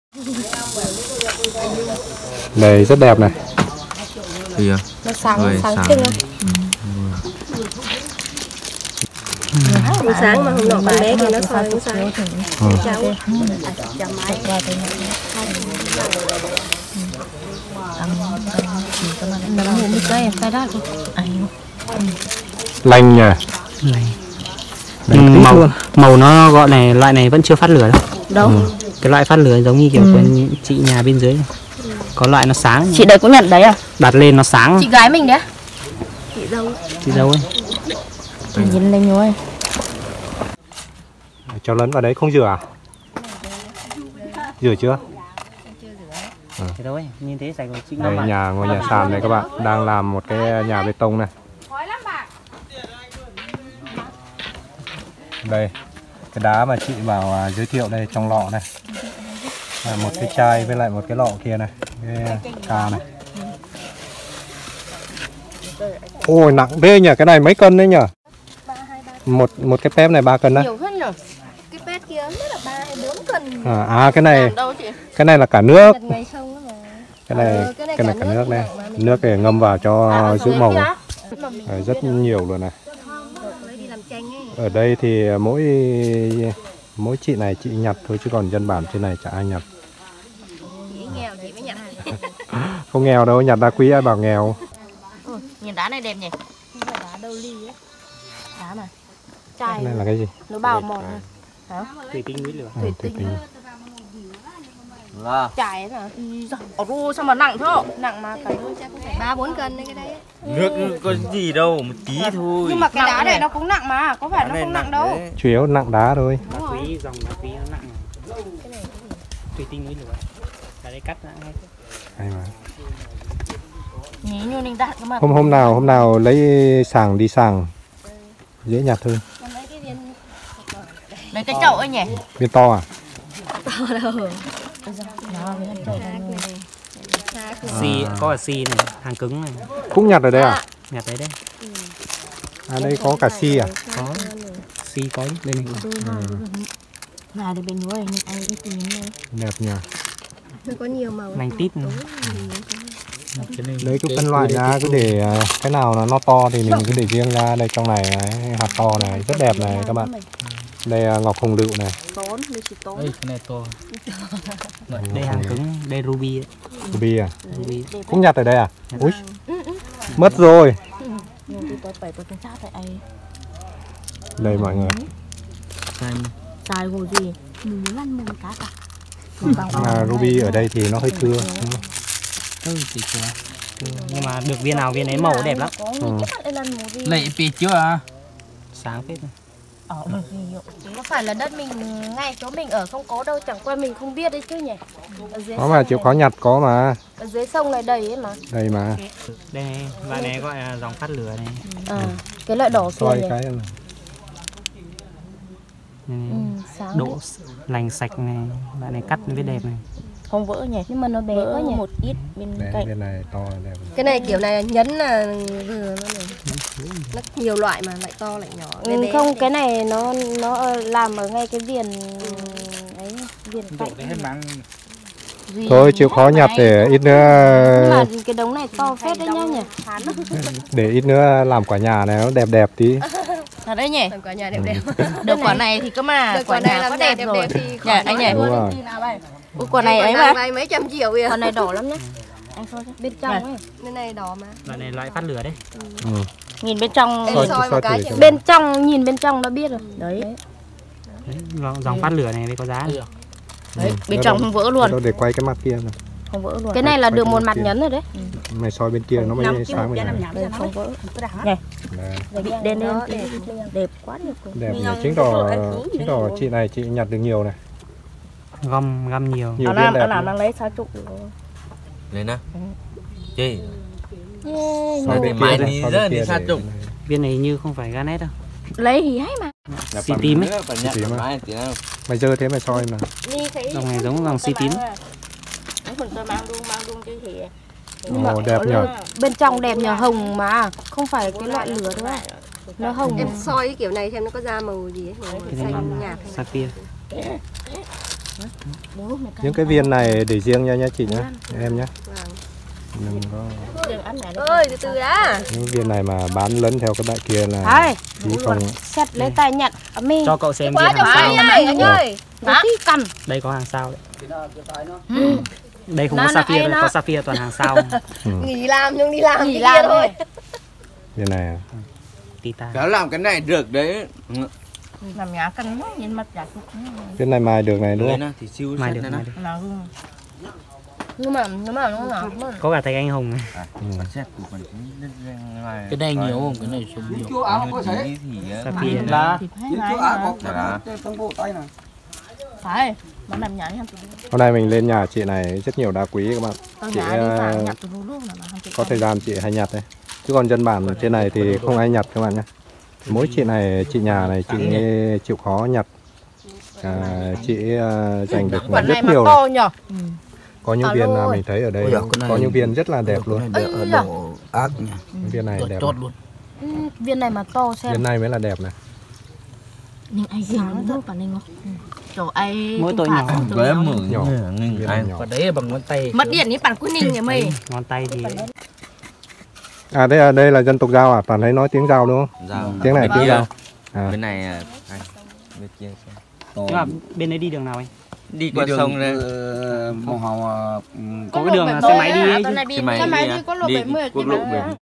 Đây rất đẹp này. Thì nó sáng trưng. Buổi sáng mà hôm nọ con bé kia nó soi buổi sáng. Cháu. Lành nhỉ. Nhưng màu nó gọi này, loại này vẫn chưa phát lửa đâu. Đâu? Cái loại phát lửa giống như kiểu của chị nhà bên dưới này. Có loại nó sáng. Chị đấy cũng nhận đấy à? Đặt lên nó sáng. Chị gái mình đấy. Chị dâu. Chị dâu ấy. Nhìn lên nhối. Cho lấn vào đấy không rửa à? Rửa chưa? Thế thôi, nhìn thế sạch rồi chị. Đây ngôi nhà sàn này các bạn, đang làm một cái nhà bê tông này. Đây, cái đá mà chị bảo giới thiệu đây trong lọ này. Một cái chai với lại một cái lọ kia này, cái ca này. Ôi nặng thế nhỉ, cái này mấy cân đấy nhỉ? Một cái pép này 3 cân đấy. Nhiều hơn nhỉ? Cái pet kia rất là 3 hay 4 cân. Cái này là cả nước. Ngày sông đó mà. Cái này cả nước này. Nước để ngâm vào cho giữ màu. Rất nhiều luôn này. Ở đây thì mỗi chị này chị nhặt thôi, chứ còn dân bản trên này chả ai nhặt. Chị nghèo chị mới nhặt. Không nghèo đâu, nhặt đá quý ai bảo nghèo. Nhìn đá này đẹp nhỉ? Không phải đá đâu ly ấy. Đá mà. Chai. Cái này là cái gì? Nó bao mòn này. Hả? Thủy tinh núi lửa. Thủy tinh. Chai ấy mà. Ồ, sao mà nặng thế? Nặng mà cái chắc cũng phải 3-4 cân đấy cái đấy. nước có gì đâu, một tí thôi. Nhưng mà cái đá này nó cũng nặng mà, có phải nó không nặng đâu. Đấy. Chủ yếu nặng đá thôi. Đá quý, dòng đá quý nó nặng. Thủy tinh núi lửa. Ở đây cắt ra ngay. Hay mà. Như ninh đạn cơ mà. Hôm nào lấy sàng đi sàng dễ nhặt hơn. Lấy cái chậu ấy nhỉ? Viên to à? To đâu. Xì, có cả xì này, hàng cứng này. Cũng nhặt ở đây à? Nhặt đấy đấy. Đây có cả xi à? Có. Xì có đây này. Này đây bên núi này, anh ít nhìn này. Đẹp nhỉ. Nó có nhiều màu. Lành tít. Đấy cứ phân loại ra, cứ để cái nào nó to thì mình cứ để riêng ra. Đây trong này hạt to này rất đẹp này các bạn. Đây ngọc hồng lựu này. Tốn, đây chỉ tốn. Đây, cái này to. Đây hàng cứng, đây ruby ấy. Ruby à? Ruby. Cũng nhặt ở đây à? Úi, mất rồi. Đây mọi người. Xài hồ gì? Mình muốn ăn mùi cá cả. Ruby ở đây thì nó hơi thưa. Chỉ chưa. Nhưng mà được viên nào viên ấy màu đẹp lắm. Lệ pì chưa à? Sáng phết này. Có phải là đất mình ngay chỗ mình ở không có đâu, chẳng qua mình không biết đấy chứ nhỉ? Có mà chịu khó nhặt có mà. Ở dưới sông này đầy ấy mà. Đây mà. Đây này, loại này gọi là dòng phát lửa này. Cái loại đỏ kia nhỉ? Cái Độ lành sạch này, loại này cắt với đẹp này. Không vỡ nhỉ? Nhưng mà nó bé quá nhỉ? Một ít bên cạnh. Bên này to đẹp. Cái này kiểu này nhấn là vừa nó nhiều loại mà lại to lại nhỏ. Không, cái này nó làm ở ngay cái viền ấy, viền cạnh. Thôi chịu khó nhặt để ít nữa. Nhưng mà cái đống này to phết đấy nhá nhỉ? Để ít nữa làm quả nhà này nó đẹp đẹp tí. Thật đấy nhỉ? Quả nhà đẹp đẹp. Được quả này thì cơ mà quả nhà có đẹp rồi. Nhỉ anh nhỉ? Ủa, quả này ấy mà. Mấy trăm triệu kìa. Quả này đỏ lắm nhá. Anh soi bên trong ấy. Bên này đỏ mà. Loại này loại phát lửa đấy. Nhìn bên trong. Soi một cái bên trong nhìn bên trong nó biết rồi. Đấy. Dòng phát lửa này mới có giá. Đấy, bên trong không vỡ luôn. Để quay cái mặt kia này. Không vỡ luôn. Cái này là được một mặt nhấn rồi đấy. Mày soi bên kia nó mới sáng bên này. Đây không vỡ. Này. Đen lên đẹp quá nhiều. Đẹp nhỉ, chứng tỏ chị này chị nhặt được nhiều này. Găm nhiều. Nhiều viên đẹp. Nào đang lấy 60 Lên nào. Chị. Soi bên kia đi rất là sát trụng. Viên này như không phải ganet đâu. Lấy thì hay mà. Xì tím ấy. Mày dơ thế mày soi mà. Dòng này giống dòng xì tím. Ồ đẹp nhỉ. Bên trong đẹp nhờ, hồng mà, không phải cái loại lửa đâu. Nó hồng. Em soi cái kiểu này xem nó có ra màu gì ấy, màu xanh nhạt. Sapphire. Những cái viên này để riêng nha chị nhá, em nhá. Đừng có... ơi từ từ đã. Những viên này mà bán lẫn theo các bạn kia là phí không. Xét lấy tay nhận cho cậu xem quá hàng sao này anh ơi. Cầm. Đây có hàng sao đấy. Đây không có sapphire đâu, có sapphire toàn hàng sao. Nghỉ làm nhưng đi làm nghỉ làm thôi. Viên này à? Cháu làm cái này được đấy. Làm nhá cân nhìn mặt giả sụp. Viên này mài được này đúng không? Thì siêu Mai được, mai được. Nhưng mà nó có cả tay anh Hùng này. Cái này nhiều không? Cái này sống nhiều. Sapphire là phải nó làm nhá nha. Hôm nay mình lên nhà chị này rất nhiều đá quý các bạn. Chị có thời gian chị hay nhặt đấy. Chứ còn dân bản trên này thì không ai nhặt các bạn nhé. Mỗi chị này, chị nhà này chị chịu khó nhặt. Chị giành được rất nhiều này. Có những viên là mình thấy ở đây có những viên rất là đẹp luôn. Viên này đẹp luôn. Viên này mà to xem. Viên này mới là đẹp này. Nhưng ai dám nữa cả nên không? Chỗ ai mỗi tội nhỏ với mở nhỏ. Và đấy bằng ngón tay. Mất điện ý bản quyết định nhà mày. Ngón tay thì đây là dân tộc Dao à? Toàn thấy nói tiếng Dao đúng không? Dao. Tiếng này tiếng Dao. Bên này anh bên kia xem. Nhưng mà bên đấy đi đường nào anh? Đi qua sông đây. Có cái đường xe máy đi ấy. Xe máy đi có lộ 70 quốc lộ 70.